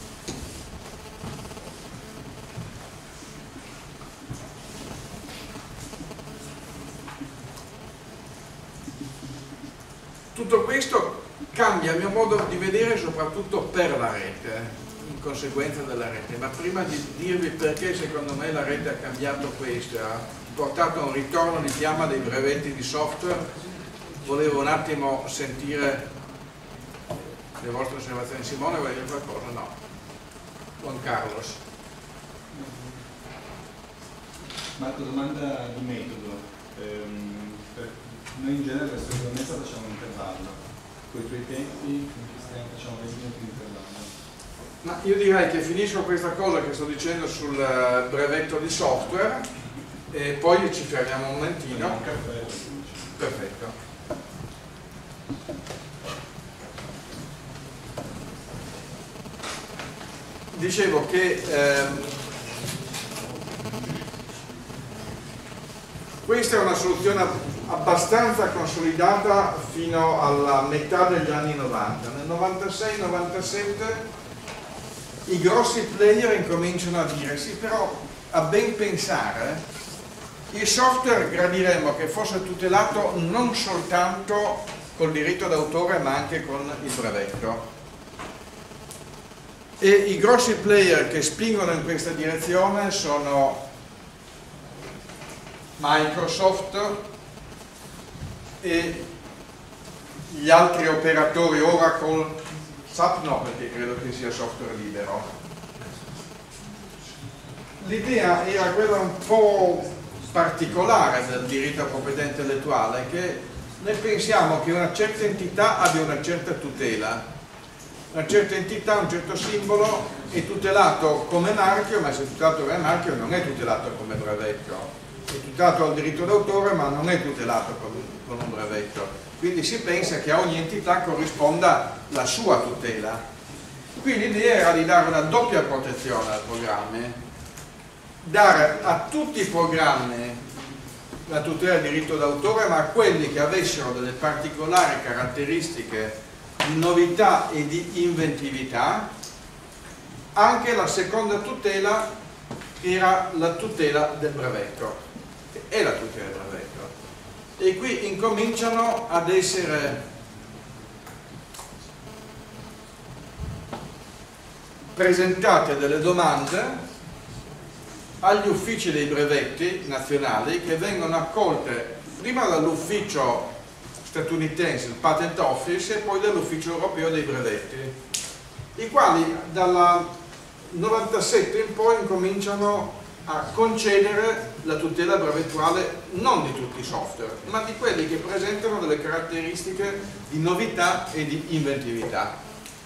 Tutto questo cambia il mio modo di vedere soprattutto per la rete, in conseguenza della rete, ma prima di dirvi perché secondo me la rete ha cambiato questo, ha portato a un ritorno di fiamma dei brevetti di software, volevo un attimo sentire le vostre osservazioni. Simone, vuoi dire qualcosa? No. Juan Carlos. Marco, domanda di metodo. Noi in genere verso la messa facciamo un intervallo, con i tuoi tempi facciamo 20 minuti di intervallo. Ma io direi che finisco questa cosa che sto dicendo sul brevetto di software e poi ci fermiamo un momentino. Perfetto. Dicevo che questa è una soluzione abbastanza consolidata fino alla metà degli anni 90. Nel 96-97 i grossi player incominciano a dire: sì, però a ben pensare il software gradiremmo che fosse tutelato non soltanto col diritto d'autore ma anche con il brevetto. E i grossi player che spingono in questa direzione sono Microsoft e gli altri operatori, Oracle, SAP no, perché credo che sia software libero. L'idea era quella un po' particolare del diritto a proprietà intellettuale, che noi pensiamo che una certa entità abbia una certa tutela, una certa entità, un certo simbolo è tutelato come marchio, ma se è tutelato come marchio non è tutelato come brevetto, è tutelato al diritto d'autore ma non è tutelato con un brevetto, quindi si pensa che a ogni entità corrisponda la sua tutela. Qui l'idea era di dare una doppia protezione al programma, dare a tutti i programmi la tutela del diritto d'autore, ma a quelli che avessero delle particolari caratteristiche di novità e di inventività, anche la seconda tutela era la tutela del brevetto, che è la tutela del brevetto. E qui incominciano ad essere presentate delle domande agli uffici dei brevetti nazionali, che vengono accolte prima dall'ufficio statunitense, il Patent Office, e poi dall'ufficio europeo dei brevetti, i quali dal 97 in poi incominciano a concedere la tutela brevettuale non di tutti i software, ma di quelli che presentano delle caratteristiche di novità e di inventività.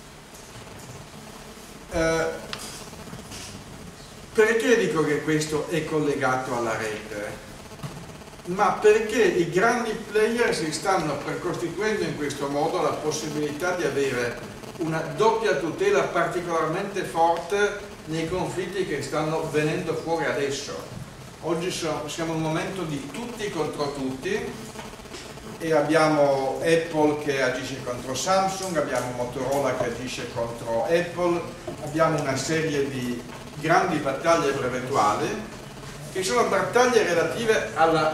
Perché dico che questo è collegato alla rete? Ma perché i grandi player si stanno precostituendo in questo modo la possibilità di avere una doppia tutela particolarmente forte nei conflitti che stanno venendo fuori adesso. Oggi siamo in un momento di tutti contro tutti, e abbiamo Apple che agisce contro Samsung, abbiamo Motorola che agisce contro Apple, abbiamo una serie di grandi battaglie brevettuali che sono battaglie relative alla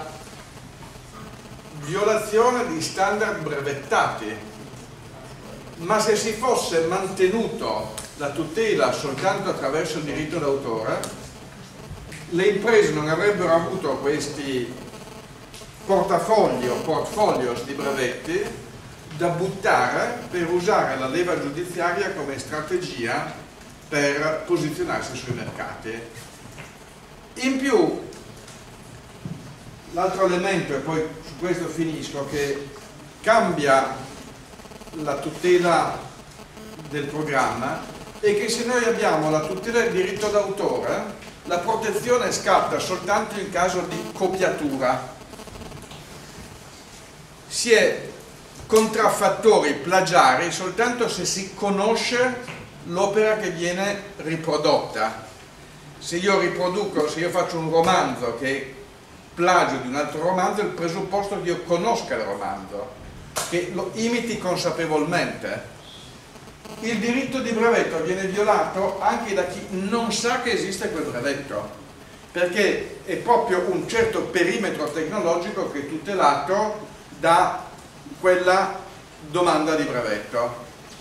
violazione di standard brevettati, ma se si fosse mantenuto la tutela soltanto attraverso il diritto d'autore, le imprese non avrebbero avuto questi portafogli o portfolios di brevetti da buttare per usare la leva giudiziaria come strategia per posizionarsi sui mercati. In più, l'altro elemento, e poi su questo finisco, che cambia la tutela del programma è che se noi abbiamo la tutela del diritto d'autore, la protezione scatta soltanto in caso di copiatura. Si è contraffattori, plagiari, soltanto se si conosce l'opera che viene riprodotta. Se io faccio un romanzo che è plagio di un altro romanzo, il presupposto è che io conosca il romanzo, che lo imiti consapevolmente. Il diritto di brevetto viene violato anche da chi non sa che esiste quel brevetto, perché è proprio un certo perimetro tecnologico che è tutelato da quella domanda di brevetto.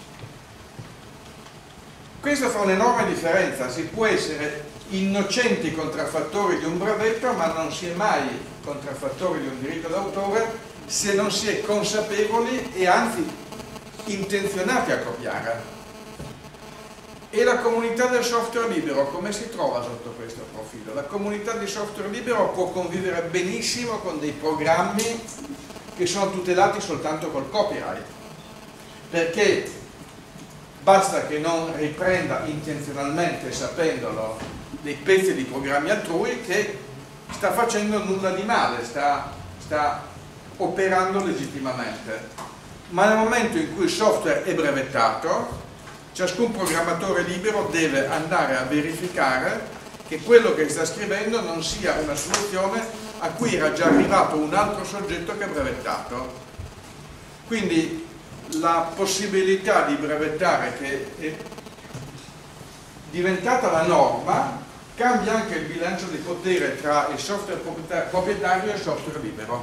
Questo fa un'enorme differenza. Si può essere innocenti contraffattori di un brevetto, ma non si è mai contraffattori di un diritto d'autore se non si è consapevoli e anzi intenzionati a copiare. E la comunità del software libero come si trova sotto questo profilo? La comunità di software libero può convivere benissimo con dei programmi che sono tutelati soltanto col copyright, perché basta che non riprenda intenzionalmente, sapendolo, dei pezzi di programmi altrui, che sta facendo nulla di male, sta operando legittimamente. Ma nel momento in cui il software è brevettato, ciascun programmatore libero deve andare a verificare che quello che sta scrivendo non sia una soluzione a cui era già arrivato un altro soggetto che ha brevettato. Quindi la possibilità di brevettare, che è diventata la norma, cambia anche il bilancio di potere tra il software proprietario e il software libero.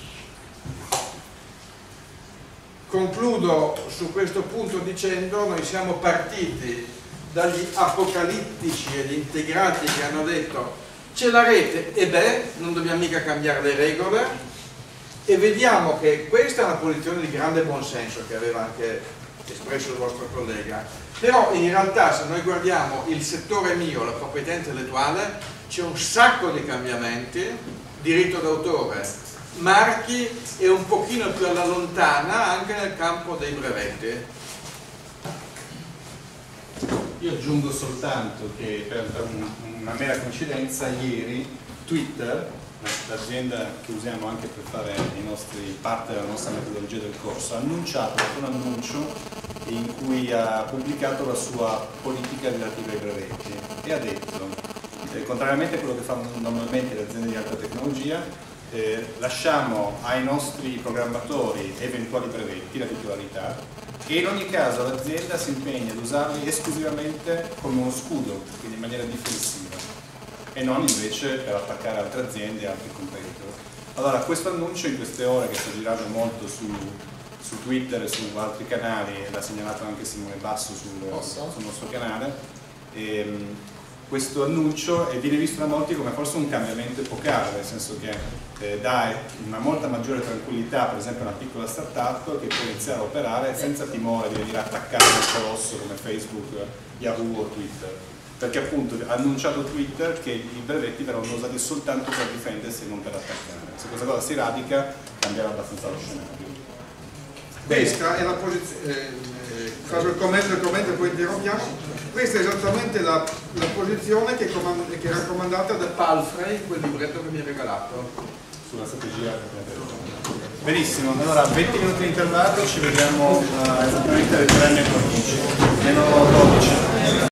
Concludo su questo punto dicendo: noi siamo partiti dagli apocalittici ed integrati che hanno detto c'è la rete e beh, non dobbiamo mica cambiare le regole, e vediamo che questa è una posizione di grande buonsenso che aveva anche espresso il vostro collega, però in realtà se noi guardiamo il settore mio, la proprietà intellettuale, c'è un sacco di cambiamenti, diritto d'autore, marchi e un pochino più alla lontana anche nel campo dei brevetti. Io aggiungo soltanto che per una mera coincidenza ieri Twitter, l'azienda che usiamo anche per fare parte della nostra metodologia del corso, ha annunciato un annuncio in cui ha pubblicato la sua politica relativa ai brevetti e ha detto, contrariamente a quello che fanno normalmente le aziende di alta tecnologia, lasciamo ai nostri programmatori eventuali brevetti, la titolarità, e in ogni caso l'azienda si impegna ad usarli esclusivamente come uno scudo, quindi in maniera difensiva, e non invece per attaccare altre aziende e altri competitor. Allora, questo annuncio in queste ore, che sta girando molto su Twitter e su altri canali, l'ha segnalato anche Simone Basso sul nostro canale, questo annuncio viene visto da molti come forse un cambiamento epocale, nel senso che dà una molta maggiore tranquillità, per esempio, a una piccola startup che può iniziare a operare senza timore di venire attaccata da un colosso come Facebook, Yahoo o Twitter, perché appunto ha annunciato Twitter che i brevetti verranno usati soltanto per difendersi e non per attaccare. Se questa cosa si radica, cambierà abbastanza lo scenario. Questa è la posizione, faccio il commento e poi interrompiamo. Questa è esattamente la posizione che è raccomandata da Palfrey, quel libretto che mi ha regalato. Sulla strategia. Benissimo, allora 20 minuti di intervallo, ci vediamo esattamente alle 3:15, meno 12.